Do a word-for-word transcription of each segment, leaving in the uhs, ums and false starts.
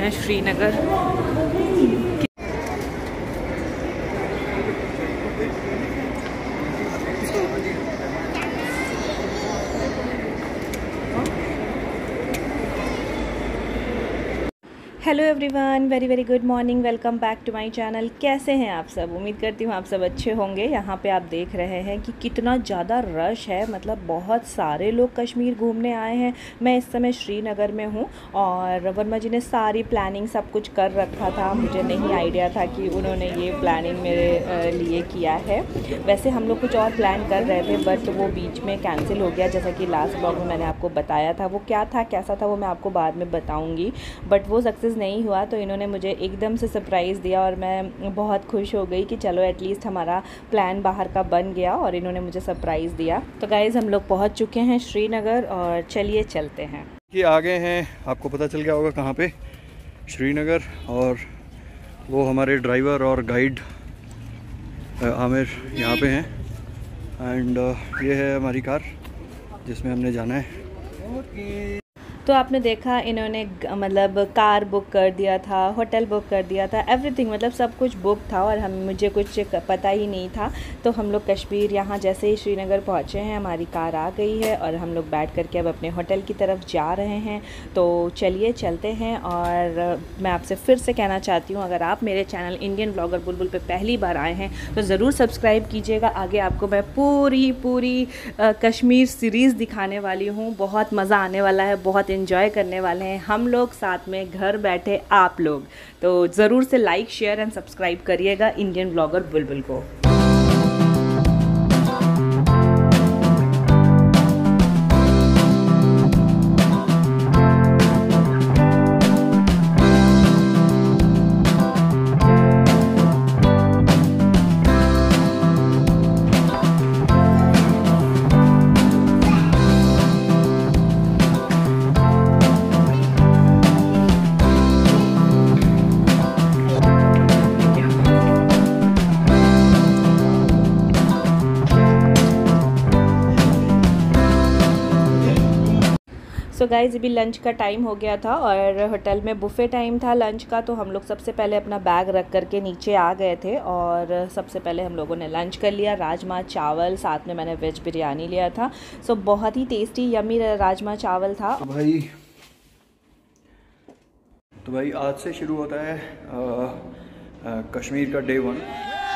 हैं Srinagar. Hello everyone, very very good morning, welcome back to my channel. कैसे हैं आप सब? उम्मीद करती हूँ आप सब अच्छे होंगे। यहाँ पे आप देख रहे हैं कि कितना ज़्यादा रश है, मतलब बहुत सारे लोग कश्मीर घूमने आए हैं। मैं इस समय श्रीनगर में हूँ और वर्मा जी ने सारी प्लानिंग सब कुछ कर रखा था। मुझे नहीं आइडिया था कि उन्होंने ये प्लानिंग मेरे लिए किया है। वैसे हम लोग कुछ और प्लान कर रहे थे बट वो बीच में कैंसिल हो गया, जैसा कि लास्ट ब्लॉग में मैंने आपको बताया था। वो क्या था, कैसा था, वो मैं आपको बाद में बताऊँगी, बट वो सक्सेस नहीं हुआ। तो इन्होंने मुझे एकदम से सरप्राइज़ दिया और मैं बहुत खुश हो गई कि चलो एटलीस्ट हमारा प्लान बाहर का बन गया और इन्होंने मुझे सरप्राइज़ दिया। तो गाइज़ हम लोग पहुंच चुके हैं श्रीनगर और चलिए चलते हैं। ये आगे हैं, आपको पता चल गया होगा कहाँ पे, श्रीनगर। और वो हमारे ड्राइवर और गाइड आमिर यहाँ पे हैं। एंड ये है हमारी कार जिसमें हमने जाना है। तो आपने देखा इन्होंने मतलब कार बुक कर दिया था, होटल बुक कर दिया था, एवरीथिंग, मतलब सब कुछ बुक था और हम मुझे कुछ पता ही नहीं था। तो हम लोग कश्मीर यहाँ जैसे ही श्रीनगर पहुँचे हैं, हमारी कार आ गई है और हम लोग बैठ करके अब अपने होटल की तरफ जा रहे हैं। तो चलिए चलते हैं। और मैं आपसे फिर से कहना चाहती हूँ, अगर आप मेरे चैनल इंडियन ब्लॉगर बुलबुल पे पहली बार आए हैं तो ज़रूर सब्सक्राइब कीजिएगा। आगे आपको मैं पूरी पूरी आ, कश्मीर सीरीज़ दिखाने वाली हूँ। बहुत मज़ा आने वाला है, बहुत एंजॉय करने वाले हैं हम लोग, साथ में घर बैठे आप लोग। तो ज़रूर से लाइक, शेयर एंड सब्सक्राइब करिएगा इंडियन ब्लॉगर बुलबुल को। सो गाइज़ अभी लंच का टाइम हो गया था और होटल में बुफ़े टाइम था लंच का। तो हम लोग सबसे पहले अपना बैग रख करके नीचे आ गए थे और सबसे पहले हम लोगों ने लंच कर लिया। राजमा चावल, साथ में मैंने वेज बिरयानी लिया था। सो बहुत ही टेस्टी यमी राजमा चावल था। तो भाई तो भाई आज से शुरू होता है आ, आ, कश्मीर का डे वन।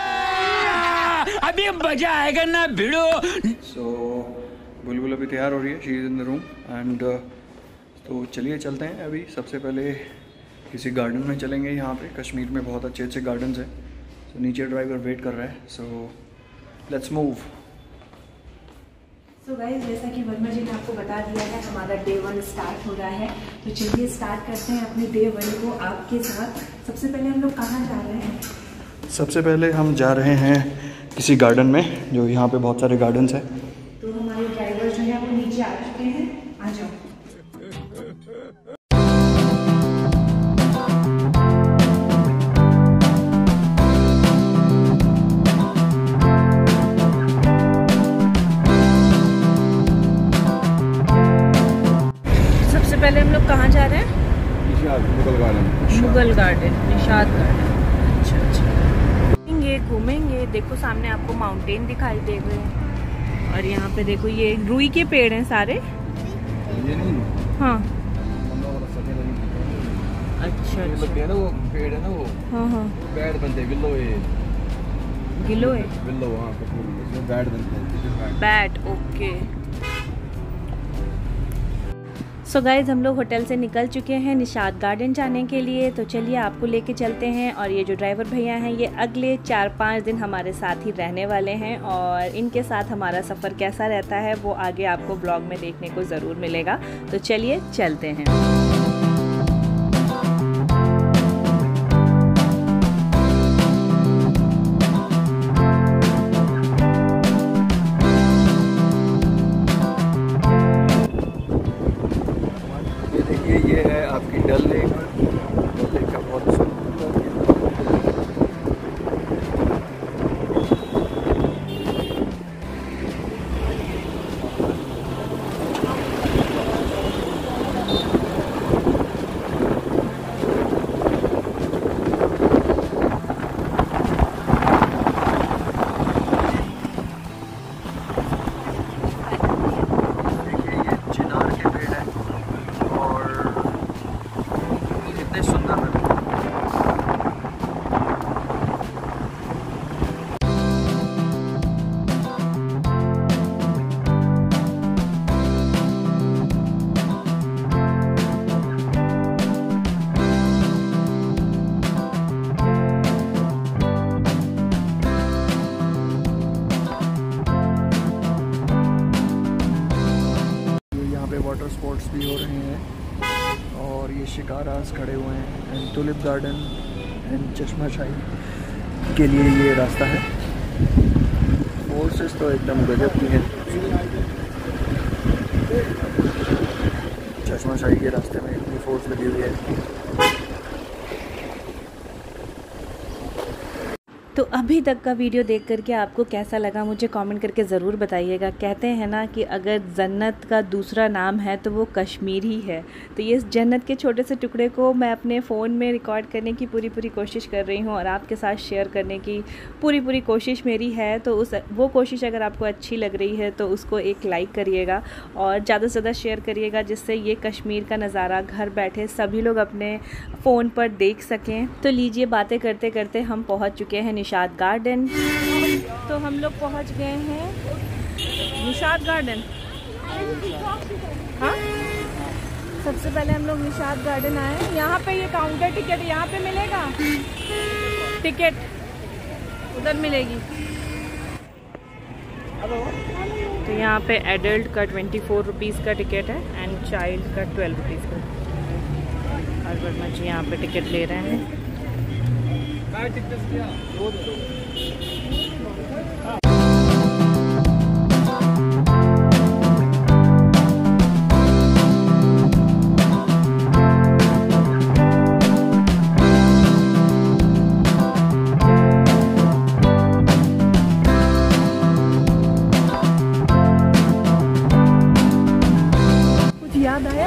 अभी मजा आएगा ना भिड़ो। सो बुलबुल अभी तैयार हो रही है, she is in the room. And तो चलिए चलते हैं। अभी सबसे पहले किसी गार्डन में चलेंगे। यहाँ पे कश्मीर में बहुत अच्छे अच्छे गार्डन्स हैं। तो नीचे ड्राइवर वेट कर रहा है, so let's move. So guys जैसा कि वर्मा जी ने आपको बता दिया है, हमारा डे वन स्टार्ट हो रहा है। तो चलिए स्टार्ट करते हैं अपने डे वन को आपके साथ। सबसे पहले हम लोग कहाँ जा रहे हैं? सबसे पहले हम जा रहे हैं किसी गार्डन में, जो यहाँ पे बहुत सारे गार्डन्स हैं। तो हमारे ड्राइवर जो है वो नीचे आ चुके हैं, आ जाओ। सबसे पहले हम लोग कहाँ जा रहे हैं? Mughal garden. Mughal garden, Nishat garden. अच्छा अच्छा, घूमेंगे घूमेंगे। देखो सामने आपको माउंटेन दिखाई दे रहे हैं और यहाँ पे देखो ये रुई के पेड़ हैं सारे। ये नहीं, हाँ अच्छा अच्छा, ना वो पेड़ है ना, वो हाँ हाँ बैट बनते हैं, विल्लो है, गिलो है, विल्लो, हाँ बैट बनते हैं, बैट, ओके। सो गाइज़ हम लोग होटल से निकल चुके हैं निशाद गार्डन जाने के लिए। तो चलिए आपको लेके चलते हैं। और ये जो ड्राइवर भैया हैं ये अगले चार पाँच दिन हमारे साथ ही रहने वाले हैं और इनके साथ हमारा सफ़र कैसा रहता है वो आगे आपको ब्लॉग में देखने को ज़रूर मिलेगा। तो चलिए चलते हैं। ये है आपकी डल लेक। डल लेक का बहुत फ्लावर स्पॉट्स भी हो रहे हैं और ये शिकारास खड़े हुए हैं एंड टुलिप गार्डन एंड चश्मा शाही के लिए ये रास्ता है। फोर्सेस तो एकदम गजब की है। चश्मा शाही के रास्ते में इतनी फोर्स लगी हुई है। तो अभी तक का वीडियो देख करके आपको कैसा लगा मुझे कमेंट करके ज़रूर बताइएगा। कहते हैं ना कि अगर जन्नत का दूसरा नाम है तो वो कश्मीर ही है। तो ये जन्नत के छोटे से टुकड़े को मैं अपने फ़ोन में रिकॉर्ड करने की पूरी पूरी कोशिश कर रही हूँ और आपके साथ शेयर करने की पूरी पूरी कोशिश मेरी है। तो उस वो कोशिश अगर आपको अच्छी लग रही है तो उसको एक लाइक करिएगा और ज़्यादा से ज़्यादा शेयर करिएगा, जिससे ये कश्मीर का नज़ारा घर बैठे सभी लोग अपने फ़ोन पर देख सकें। तो लीजिए, बातें करते करते हम पहुँच चुके हैं निशात गार्डन। तो हम लोग पहुंच गए हैं निशात गार्डन। हाँ, सबसे पहले हम लोग निशात गार्डन आए। यहाँ पे ये काउंटर टिकट यहाँ पे मिलेगा, टिकट उधर मिलेगी। तो यहाँ पे एडल्ट का ट्वेंटी फोर रुपीज़ का टिकट है एंड चाइल्ड का ट्वेल्व रुपीज़ का। और वर्मा जी यहाँ पे टिकट ले रहे हैं। कुछ याद आया?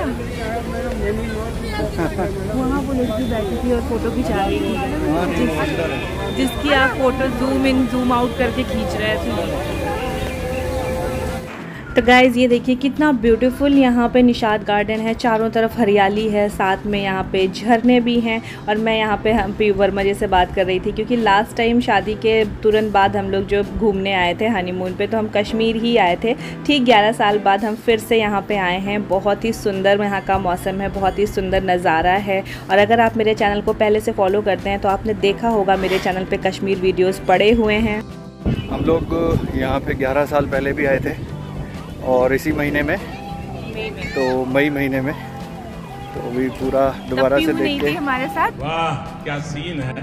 वहाँ वो लड़की बैठी थी और फोटो खिंचा रही थी, जिस, जिसकी आप photo zoom in zoom out करके खींच रहे थे। तो गाइज़ ये देखिए कितना ब्यूटीफुल यहाँ पे निशात गार्डन है। चारों तरफ हरियाली है, साथ में यहाँ पे झरने भी हैं। और मैं यहाँ पे हम पी वर्मा जी से बात कर रही थी क्योंकि लास्ट टाइम शादी के तुरंत बाद हम लोग जो घूमने आए थे हनीमून पे, तो हम कश्मीर ही आए थे। ठीक ग्यारह साल बाद हम फिर से यहाँ पे आए हैं। बहुत ही सुंदर यहाँ का मौसम है, बहुत ही सुंदर नज़ारा है। और अगर आप मेरे चैनल को पहले से फॉलो करते हैं तो आपने देखा होगा मेरे चैनल पर कश्मीर वीडियोज़ पड़े हुए हैं। हम लोग यहाँ पे ग्यारह साल पहले भी आए थे और इसी महीने में, तो मई महीने में, तो अभी पूरा दोबारा से देख के हमारे साथ। वाह क्या सीन है।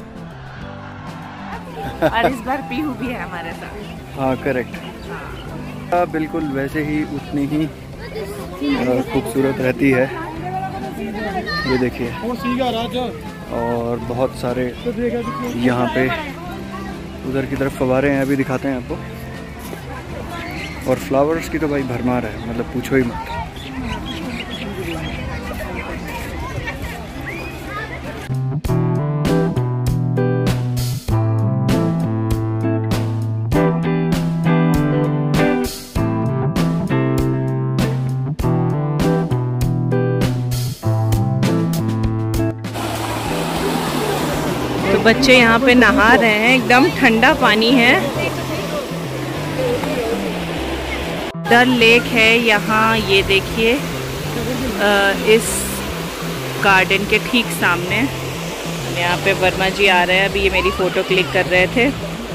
और इस बार पीहू भी है हमारे साथ। हाँ करेक्ट। बिल्कुल वैसे ही उतनी ही खूबसूरत रहती है, ये देखिए। और बहुत सारे यहाँ पे उधर की तरफ फव्वारे हैं, अभी दिखाते हैं आपको। और फ्लावर्स की तो भाई भरमार है, मतलब पूछो ही मत। तो बच्चे यहाँ पे नहा रहे हैं, एकदम ठंडा पानी है। डल लेक है यहाँ, ये देखिए इस गार्डन के ठीक सामने। यहाँ पे वर्मा जी आ रहे हैं, अभी ये मेरी फ़ोटो क्लिक कर रहे थे।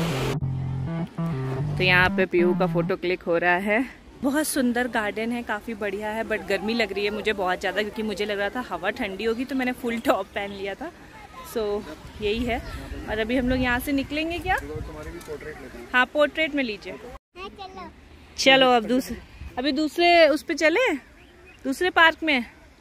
तो यहाँ पे पीहू का फ़ोटो क्लिक हो रहा है। बहुत सुंदर गार्डन है, काफ़ी बढ़िया है, बट गर्मी लग रही है मुझे बहुत ज़्यादा, क्योंकि मुझे लग रहा था हवा ठंडी होगी तो मैंने फुल टॉप पहन लिया था। सो so, यही है। और अभी हम लोग यहाँ से निकलेंगे क्या? हाँ, पोर्ट्रेट में लीजिए। चलो अब दूसरे, अभी दूसरे उस पे चले, दूसरे पार्क में।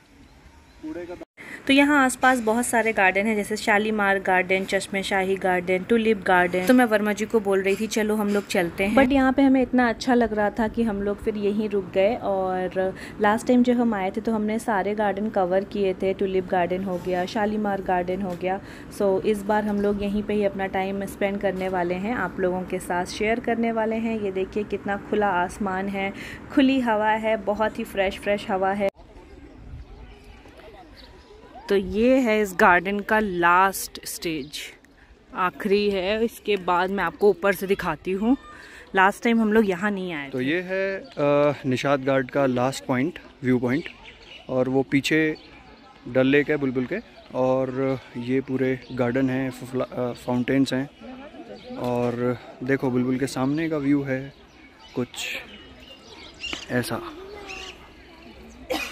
तो यहाँ आसपास बहुत सारे गार्डन हैं, जैसे शालीमार गार्डन, चश्मे शाही गार्डन, टुलिप गार्डन। तो मैं वर्मा जी को बोल रही थी चलो हम लोग चलते हैं, बट यहाँ पे हमें इतना अच्छा लग रहा था कि हम लोग फिर यहीं रुक गए। और लास्ट टाइम जब हम आए थे तो हमने सारे गार्डन कवर किए थे। टुलिप गार्डन हो गया, शालीमार गार्डन हो गया। सो इस बार हम लोग यहीं पर ही अपना टाइम स्पेंड करने वाले हैं, आप लोगों के साथ शेयर करने वाले हैं। ये देखिए कितना खुला आसमान है, खुली हवा है, बहुत ही फ्रेश फ्रेश हवा है। तो ये है इस गार्डन का लास्ट स्टेज, आखिरी है। इसके बाद मैं आपको ऊपर से दिखाती हूँ। लास्ट टाइम हम लोग यहाँ नहीं आए थे। तो ये है आ, निशात गार्ड का लास्ट पॉइंट, व्यू पॉइंट। और वो पीछे डल लेक है बुलबुल के, और ये पूरे गार्डन हैं, फाउंटेन्स हैं। और देखो बुलबुल के सामने का व्यू है कुछ ऐसा।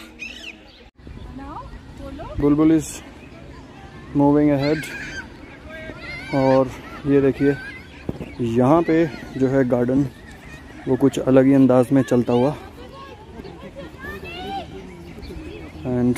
बुलबुल इज़ मूविंग अहेड। और ये देखिए यहाँ पे जो है गार्डन वो कुछ अलग ही अंदाज में चलता हुआ। एंड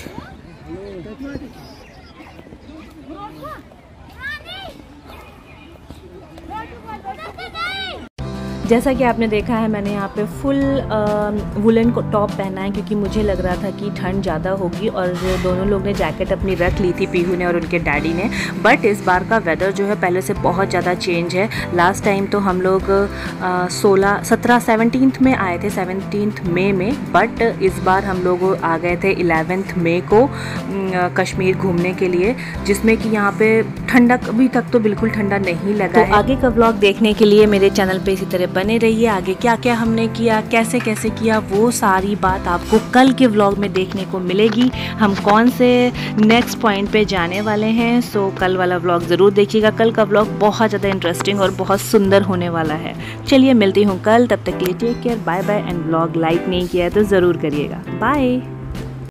जैसा कि आपने देखा है मैंने यहाँ पे फुल वुलन को टॉप पहना है क्योंकि मुझे लग रहा था कि ठंड ज़्यादा होगी, और दोनों लोग ने जैकेट अपनी रख ली थी, पीहू ने और उनके डैडी ने। बट इस बार का वेदर जो है पहले से बहुत ज़्यादा चेंज है। लास्ट टाइम तो हम लोग सोलह सत्रह सेवनटीन्थ में आए थे, सेवनटीन्थ मई में, बट इस बार हम लोग आ गए थे इलेवेंथ मई को कश्मीर घूमने के लिए, जिसमें कि यहाँ पे ठंडक अभी तक तो बिल्कुल ठंडा नहीं लगा तो है। आगे का व्लॉग देखने के लिए मेरे चैनल पे इसी तरह बने रहिए। आगे क्या क्या हमने किया, कैसे कैसे किया, वो सारी बात आपको कल के व्लॉग में देखने को मिलेगी। हम कौन से नेक्स्ट पॉइंट पे जाने वाले हैं, सो कल वाला व्लॉग ज़रूर देखिएगा। कल का व्लॉग बहुत ज़्यादा इंटरेस्टिंग और बहुत सुंदर होने वाला है। चलिए मिलती हूँ कल, तब तक के लिए take care, bye bye. And vlog like नहीं किया है तो ज़रूर करिएगा। बाय।